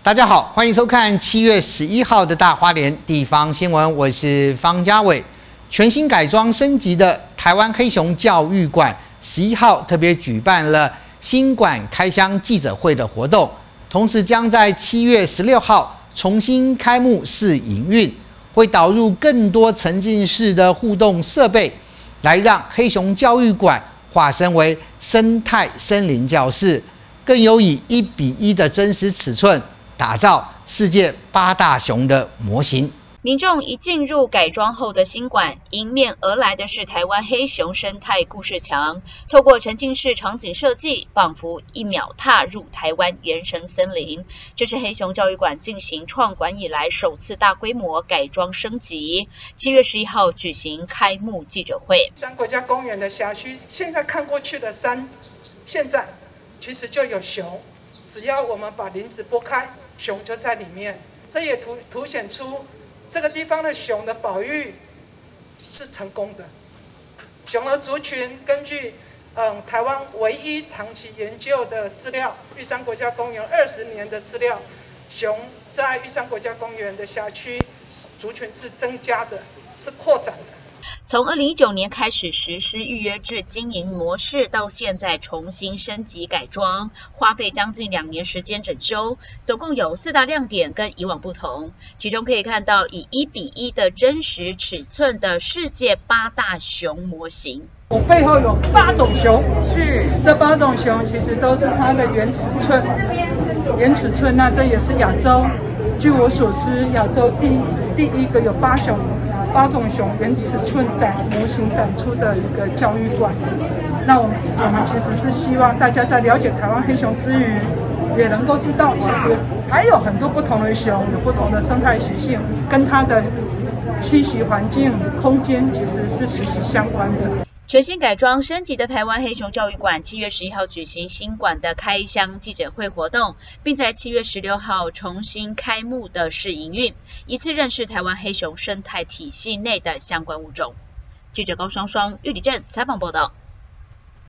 大家好，欢迎收看7月11号的大花莲地方新闻，我是方家伟。全新改装升级的台湾黑熊教育馆11号特别举办了新馆开箱记者会的活动，同时将在7月16号重新开幕试营运，会导入更多沉浸式的互动设备，来让黑熊教育馆化身为生态森林教室，更有以1:1的真实尺寸打造世界8大熊的模型。 民众一进入改装后的新馆，迎面而来的是台湾黑熊生态故事墙。透过沉浸式场景设计，仿佛1秒踏入台湾原生森林。这是黑熊教育馆进行创馆以来首次大规模改装升级。7月11号举行开幕记者会。 山国家公园的辖区，现在看过去的山，现在其实就有熊。只要我们把林子拨开，熊就在里面。这也凸显出这个地方的熊的保育是成功的。熊儿族群根据台湾唯一长期研究的资料，玉山国家公园20年的资料，熊在玉山国家公园的辖区族群是增加的，是扩展的。 从2019年开始实施预约制经营模式，到现在重新升级改装，花费将近2年时间整修，总共有4大亮点跟以往不同。其中可以看到以1:1的真实尺寸的世界8大熊模型。 我背后有8种熊，是这8种熊其实都是它的原尺寸。原尺寸呢，这也是亚洲，据我所知，亚洲第一个有8种熊原尺寸模型展出的一个教育馆。那我们其实是希望大家在了解台湾黑熊之余，也能够知道，其实还有很多不同的熊，有不同的生态习性，跟它的栖息环境、空间其实是息息相关的。 全新改装升级的台湾黑熊教育馆7月11号举行新馆的开箱记者会活动，并在7月16号重新开幕的试营运，一次认识台湾黑熊生态体系内的相关物种。记者高双双、玉里镇采访报道。